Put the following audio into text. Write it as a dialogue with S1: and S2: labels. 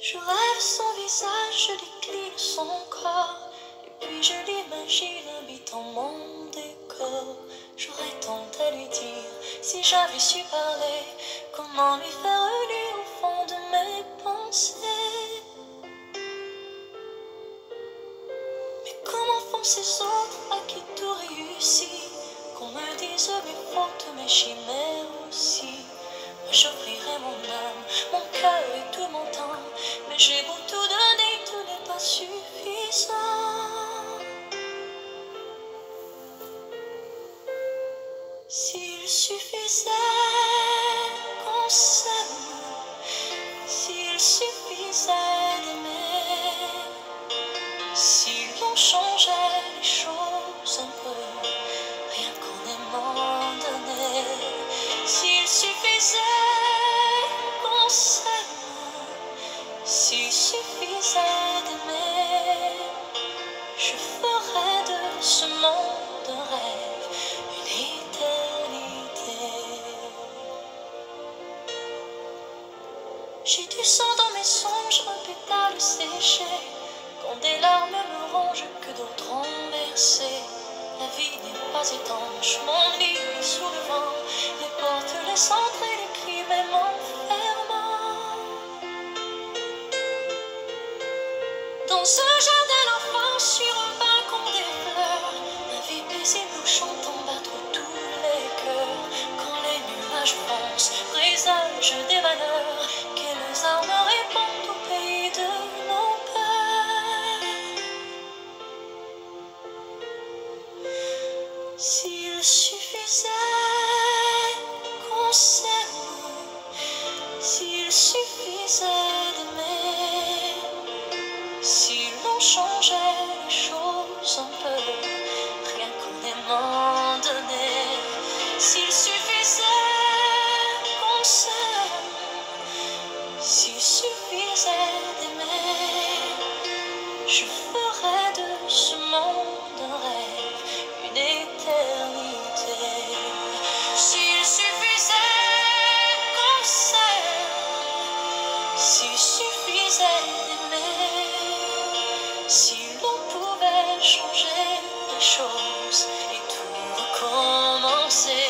S1: Je rêve son visage, je décline son corps, et puis je l'imagine habitant mon décor. J'aurais tant à lui dire, si j'avais su parler, comment lui faire lire au fond de mes pensées. Mais comment font ces autres à qui tout réussit, qu'on me dise mes fautes, mes chimères aussi. Moi j'offrirai mon âme, mon cœur et tout mon temps, mais j'ai beau tout donner, tout n'est pas suffisant. S'il suffisait qu'on s'aime, s'il suffisait d'aimer, si l'on changeait les choses un peu, rien qu'en aimant donner. S'il suffisait qu'on s'aime, s'il suffisait d'aimer, je ferais de ce monde un rêve, une éternité. J'ai du sang dans mes songes, un pétale séché, quand des larmes me rongent que d'autres ont versé. La vie n'est pas étanche, mon lit est sous le vent, les portes, les centres et les cris même enfermant. Dans ce jardin d'enfance, sur un balcon des fleurs, ma vie paisible où chantons battre tous les cœurs. Quand les nuages foncent, présagent des malheurs, quelles armes répondent au pays de nos peurs. S'il suffisait qu'on s'aime, s'il suffisait d'aimer, si l'on changeait les choses un peu, rien qu'en aimant donner. S'il suffisait qu'on s'aime, s'il suffisait d'aimer, je ferais de ce monde un rêve, une éternité. S'il suffisait qu'on s'aime, s'il suffisait d'aimer, si l'on pouvait changer les choses et tout recommencer.